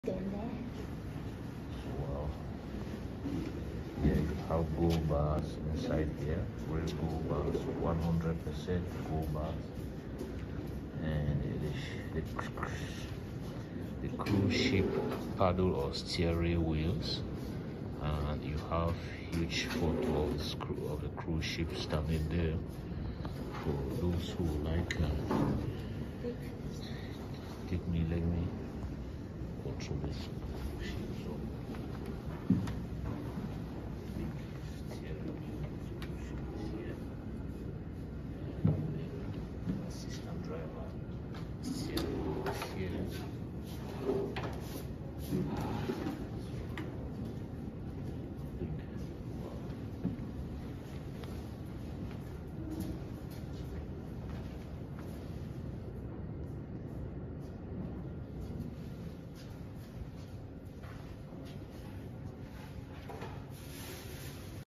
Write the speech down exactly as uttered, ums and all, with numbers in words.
Wow. Yeah, you have gold bars inside here, real gold bars, one hundred percent gold bars, and the, the, the cruise ship paddle or steering wheels, and you have huge photo of the, screw, of the cruise ship standing there for those who like uh, take me, let me go through this.